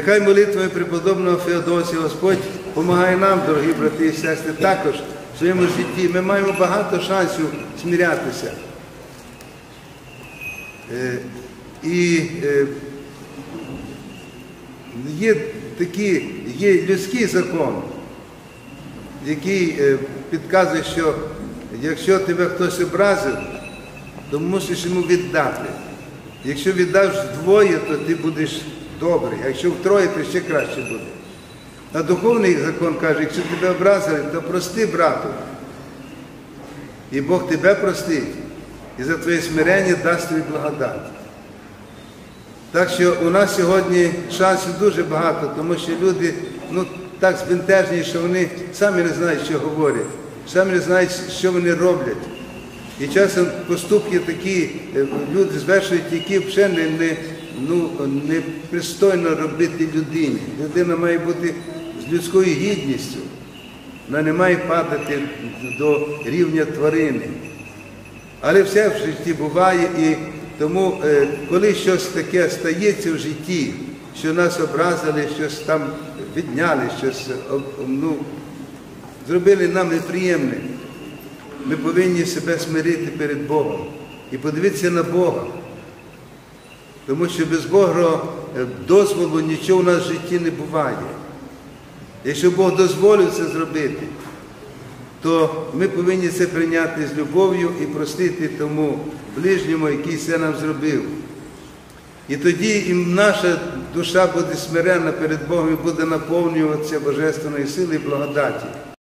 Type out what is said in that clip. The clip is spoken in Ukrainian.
Нехай молитвами преподобного Феодосія Господь допомагає нам, дорогі брати і сестри, також в своєму житті. Ми маємо багато шансів смирятися. І є людський закон, який підказує, що якщо тебе хтось образив, то мусиш йому віддати. Якщо віддаш вдвоє, то ти будеш добрий, а якщо втроє, то ще краще буде. А духовний закон каже, якщо тебе образили, то прости брату. І Бог тебе простить, і за твоє смирення дасть тобі благодать. Так що у нас сьогодні шансів дуже багато, тому що люди так збентежені, що вони самі не знають, що говорять, самі не знають, що вони роблять. І часом поступки такі, люди звершують, які взагалі не пристойно робити людині. Людина має бути з людською гідністю, вона не має падати до рівня тварини. Але все в житті буває, і тому, коли щось таке стається в житті, що нас образили, щось там відняли, щось зробили нам неприємне, ми повинні себе смирити перед Богом і подивитися на Бога. Тому що без Божого дозволу нічого у нас в житті не буває. Якщо Бог дозволив це зробити, то ми повинні це прийняти з любов'ю і простити тому ближньому, який це нам зробив. І тоді і наша душа буде смиренна перед Богом і буде наповнюватися божественної сили і благодаті.